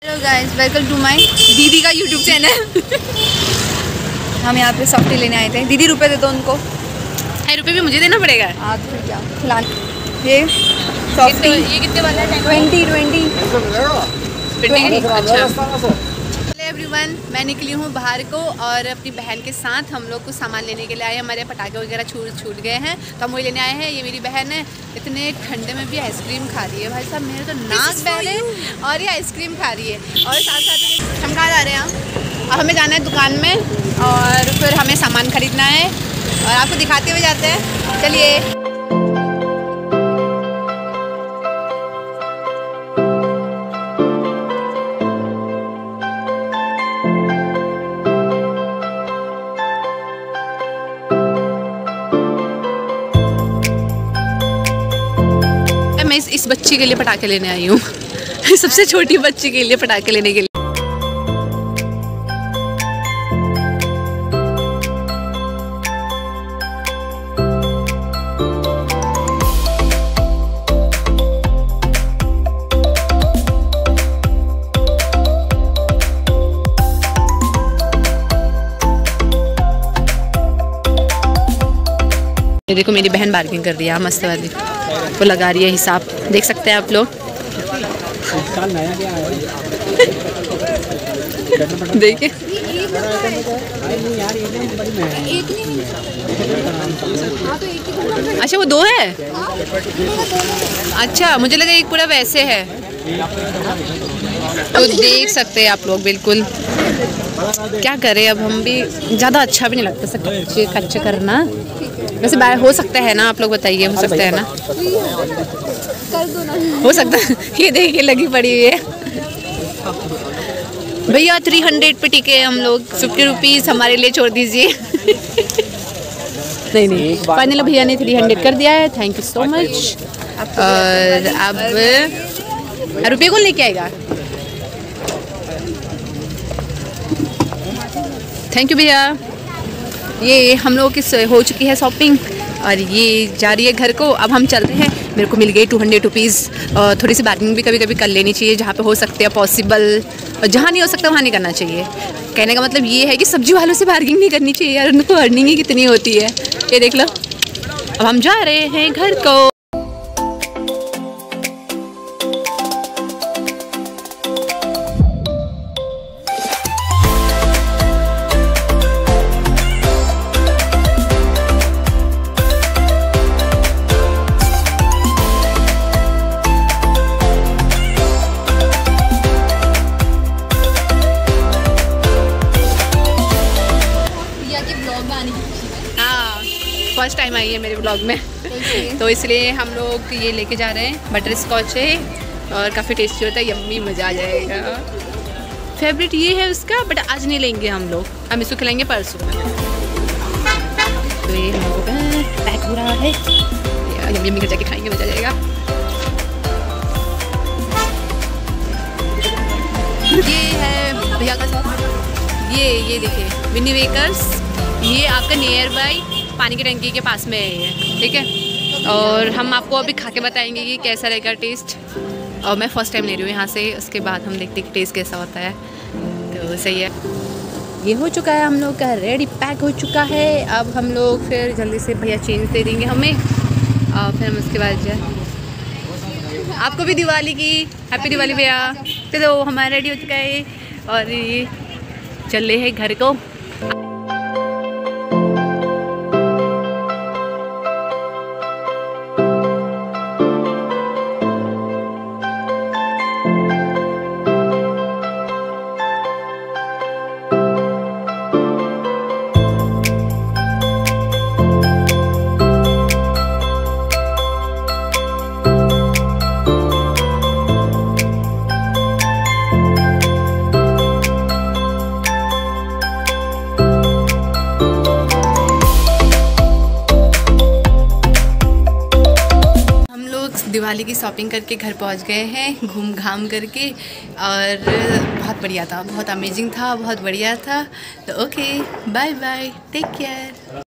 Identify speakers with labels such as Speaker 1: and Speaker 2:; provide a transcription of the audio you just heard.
Speaker 1: Hello guys, welcome to my दीदी का YouTube channel. हम यहाँ पे सॉफ्टी लेने आए थे। दीदी रुपए दे दो उनको।
Speaker 2: रुपए भी मुझे देना पड़ेगा।
Speaker 1: हाँ तो फिर क्या खिलाना। ये सॉफ्टी
Speaker 2: ये कितने वाला है?
Speaker 1: 20।
Speaker 2: अच्छा।
Speaker 1: एवरीवन, मैं निकली हूँ बाहर को और अपनी बहन के साथ हम लोग कुछ सामान लेने के लिए आए। हमारे पटाखे वगैरह छूट गए हैं तो हम वही लेने आए हैं। ये मेरी बहन है, इतने ठंडे में भी आइसक्रीम खा रही है। भाई साहब मेरे तो नाक बह रहे हैं और ये आइसक्रीम खा रही है। और साथ साथ हम कहाँ जा रहे हैं? अब हमें जाना है दुकान में और फिर हमें सामान खरीदना है और आपको दिखाते हुए जाते हैं। चलिए।
Speaker 2: मैं इस बच्ची के लिए पटाखे लेने आई हूँ। सबसे छोटी बच्ची के लिए पटाखे लेने के लिए। ये देखो मेरी बहन बार्गेनिंग कर रही है मस्त वाली, वो लगा रही है हिसाब, देख सकते हैं आप लोग। देखिए अच्छा वो दो है। अच्छा मुझे लगा एक पूरा वैसे है। तो देख सकते हैं आप लोग। बिल्कुल क्या करें अब, हम भी ज़्यादा अच्छा भी नहीं लगता सब कच्चे करना। वैसे बाय हो सकता है ना, आप लोग बताइए, हो सकता है ना? हो सकता है। ये देखिए लगी पड़ी हुई है भैया। 300 पे टिके हम लोग। 50 रुपीज़ हमारे लिए छोड़ दीजिए। नहीं फाइनली भैया ने 300 कर दिया है। Thank you so much. और अब रुपये कौन लेके आएगा? थैंक यू भैया। ये हम लोगों की हो चुकी है शॉपिंग और ये जा रही है घर को। अब हम चलते हैं। मेरे को मिल गई 200 रुपीज़। थोड़ी सी बार्गेनिंग भी कभी कभी कर लेनी चाहिए, जहाँ पे हो सकते हैं पॉसिबल, और जहाँ नहीं हो सकता वहाँ नहीं करना चाहिए। कहने का मतलब ये है कि सब्जी वालों से बार्गेनिंग नहीं करनी चाहिए यार, उनको अर्निंग ही कितनी होती है। ये देख लो। अब हम जा रहे हैं घर को। फर्स्ट टाइम आई है मेरे ब्लॉग में तो इसलिए हम लोग ये लेके जा रहे हैं। बटर स्कॉच है और काफ़ी टेस्टी होता है, यम्मी, मज़ा आ जाएगा। फेवरेट ये है उसका, बट आज नहीं लेंगे हम लोग, हम इसको खिलाएंगे परसों। तो ये हम लोग पैक हो रहा है, यम्मी यम्मी कर जाके खाएंगे, मज़ा आ जाएगा। ये है भैया का शॉप। ये देखिए विनी बेकर्स। ये आपका नियर बाई पानी की टंकी के पास में है ये, ठीक है। और हम आपको अभी खा के बताएंगे कि कैसा रहेगा टेस्ट। और मैं फ़र्स्ट टाइम ले रही हूँ यहाँ से, उसके बाद हम देखते हैं कि टेस्ट कैसा होता है। तो सही है। ये हो चुका है हम लोग का, रेडी पैक हो चुका है। अब हम लोग फिर जल्दी से भैया चेंज दे देंगे हमें और फिर हम उसके बाद जाए। आपको भी दिवाली की हैप्पी दिवाली भैया। चलो हमारा रेडी हो चुका है और ये चल रहे हैं घर को। दिवाली की शॉपिंग करके घर पहुंच गए हैं, घूम घाम करके। और बहुत बढ़िया था, बहुत अमेजिंग था, बहुत बढ़िया था। तो okay, bye bye, take care.